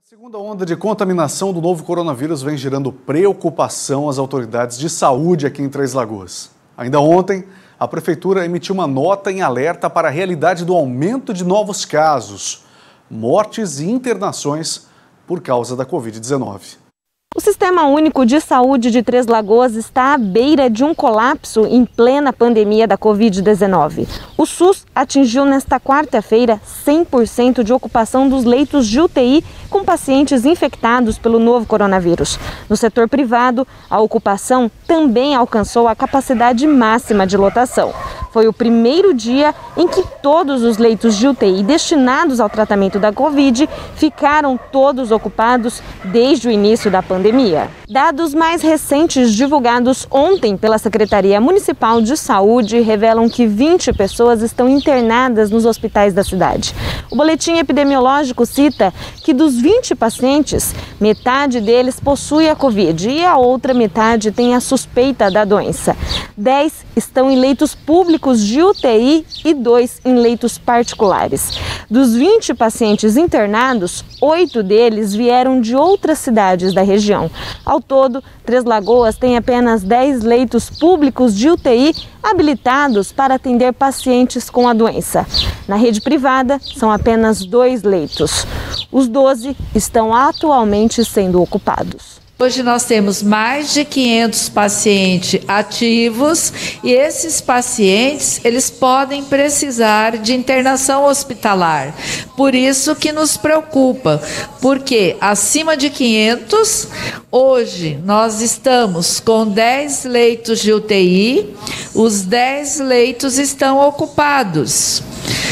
A segunda onda de contaminação do novo coronavírus vem gerando preocupação às autoridades de saúde aqui em Três Lagoas. Ainda ontem, a Prefeitura emitiu uma nota em alerta para a realidade do aumento de novos casos, mortes e internações por causa da Covid-19. O Sistema Único de Saúde de Três Lagoas está à beira de um colapso em plena pandemia da Covid-19. O SUS atingiu nesta quarta-feira 100% de ocupação dos leitos de UTI com pacientes infectados pelo novo coronavírus. No setor privado, a ocupação também alcançou a capacidade máxima de lotação. Foi o primeiro dia em que todos os leitos de UTI destinados ao tratamento da Covid ficaram todos ocupados desde o início da pandemia. Dados mais recentes divulgados ontem pela Secretaria Municipal de Saúde revelam que 20 pessoas estão internadas nos hospitais da cidade. O boletim epidemiológico cita que dos 20 pacientes, metade deles possui a Covid e a outra metade tem a suspeita da doença. 10 estão em leitos públicos de UTI e 2 em leitos particulares. Dos 20 pacientes internados, 8 deles vieram de outras cidades da região. Ao todo, Três Lagoas tem apenas 10 leitos públicos de UTI habilitados para atender pacientes com a doença. Na rede privada, são apenas 2 leitos. Os 12 estão atualmente sendo ocupados. Hoje nós temos mais de 500 pacientes ativos e esses pacientes, eles podem precisar de internação hospitalar. Por isso que nos preocupa, porque acima de 500, hoje nós estamos com 10 leitos de UTI, os 10 leitos estão ocupados.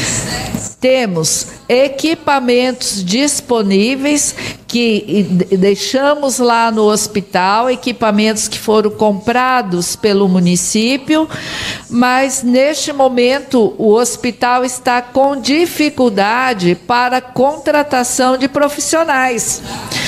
Temos equipamentos disponíveis que deixamos lá no hospital, equipamentos que foram comprados pelo município, mas neste momento o hospital está com dificuldade para contratação de profissionais.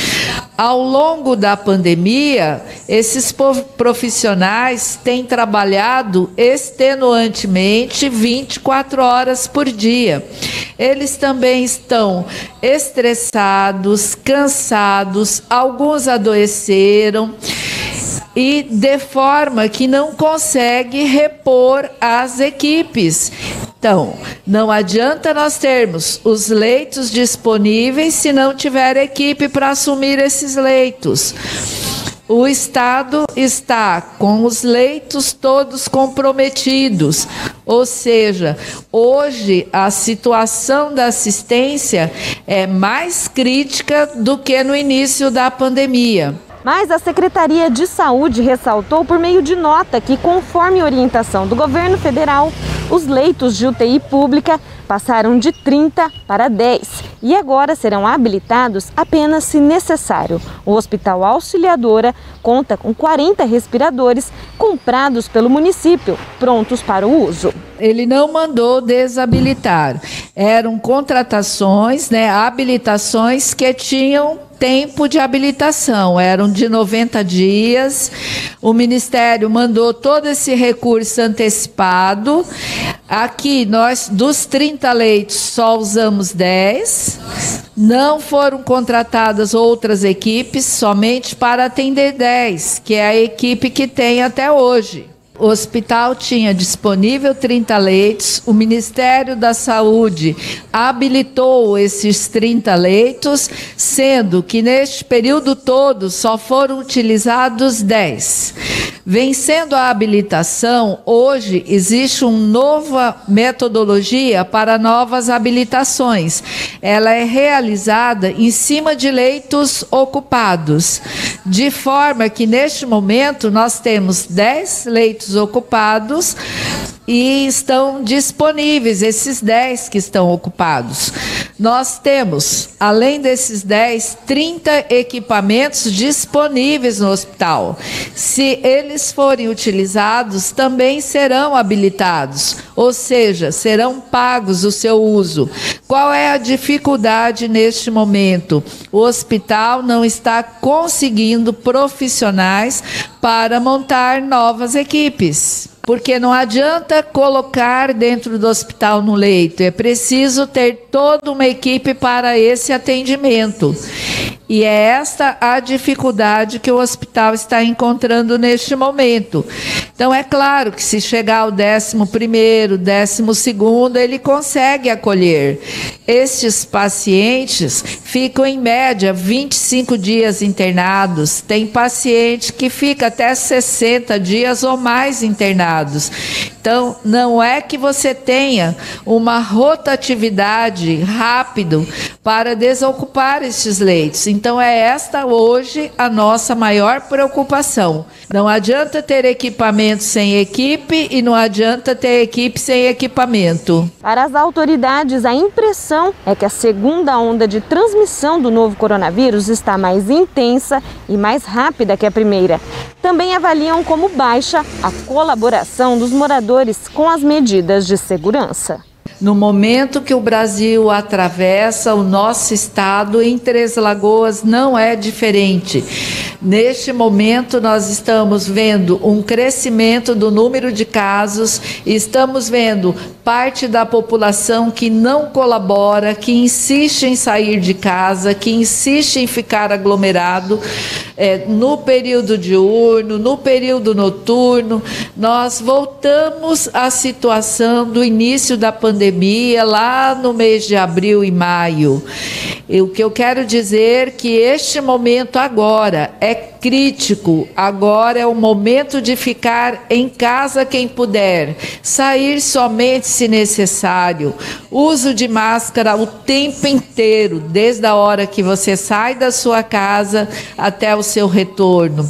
Ao longo da pandemia, esses profissionais têm trabalhado extenuantemente 24 horas por dia. Eles também estão estressados, cansados, alguns adoeceram e de forma que não consegue repor as equipes. Então, não adianta nós termos os leitos disponíveis se não tiver equipe para assumir esses leitos. O Estado está com os leitos todos comprometidos, ou seja, hoje a situação da assistência é mais crítica do que no início da pandemia. Mas a Secretaria de Saúde ressaltou por meio de nota que, conforme orientação do governo federal, os leitos de UTI pública passaram de 30 para 10 e agora serão habilitados apenas se necessário. O Hospital Auxiliadora conta com 40 respiradores comprados pelo município, prontos para o uso. Ele não mandou desabilitar, eram contratações, habilitações que tinham tempo de habilitação, eram de 90 dias, o Ministério mandou todo esse recurso antecipado. Aqui nós, dos 30 leitos, só usamos 10, não foram contratadas outras equipes, somente para atender 10, que é a equipe que tem até hoje. O hospital tinha disponível 30 leitos, o Ministério da Saúde habilitou esses 30 leitos, sendo que neste período todo só foram utilizados 10. Vencendo a habilitação, hoje existe uma nova metodologia para novas habilitações. Ela é realizada em cima de leitos ocupados, de forma que neste momento nós temos 10 leitos ocupados e estão disponíveis esses 10 que estão ocupados. Nós temos, além desses 10, 30 equipamentos disponíveis no hospital. Se eles forem utilizados, também serão habilitados, ou seja, serão pagos o seu uso. Qual é a dificuldade neste momento? O hospital não está conseguindo profissionais para montar novas equipes. Porque não adianta colocar dentro do hospital no leito, é preciso ter toda uma equipe para esse atendimento. E é esta a dificuldade que o hospital está encontrando neste momento. Então, é claro que se chegar ao 11º, 12º, ele consegue acolher. Estes pacientes ficam, em média, 25 dias internados. Tem paciente que fica até 60 dias ou mais internados. Então, não é que você tenha uma rotatividade rápido para desocupar estes leitos. Então, é esta hoje a nossa maior preocupação. Não adianta ter equipamento sem equipe e não adianta ter equipe sem equipamento. Para as autoridades, a impressão é que a segunda onda de transmissão do novo coronavírus está mais intensa e mais rápida que a primeira. Também avaliam como baixa a colaboração dos moradores com as medidas de segurança. No momento que o Brasil atravessa, o nosso estado em Três Lagoas não é diferente. Neste momento, nós estamos vendo um crescimento do número de casos, estamos vendo parte da população que não colabora, que insiste em sair de casa, que insiste em ficar aglomerado no período diurno, no período noturno. Nós voltamos à situação do início da pandemia, lá no mês de abril e maio. O que eu quero dizer é que este momento agora é crítico, agora é o momento de ficar em casa quem puder, sair somente se necessário, uso de máscara o tempo inteiro, desde a hora que você sai da sua casa até o seu retorno.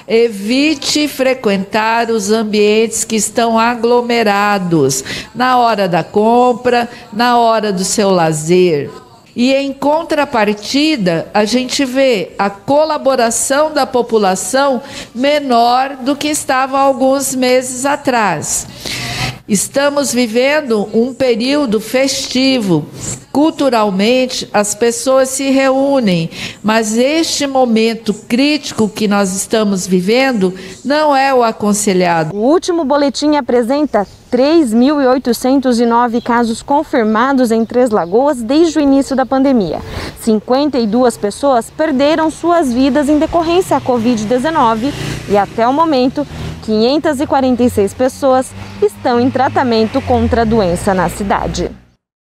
Evite frequentar os ambientes que estão aglomerados, na hora da compra, na hora do seu lazer. E em contrapartida, a gente vê a colaboração da população menor do que estava há alguns meses atrás. Estamos vivendo um período festivo. Culturalmente, as pessoas se reúnem, mas este momento crítico que nós estamos vivendo não é o aconselhado. O último boletim apresenta 3.809 casos confirmados em Três Lagoas desde o início da pandemia. 52 pessoas perderam suas vidas em decorrência à Covid-19 e, até o momento, 546 pessoas estão em tratamento contra a doença na cidade.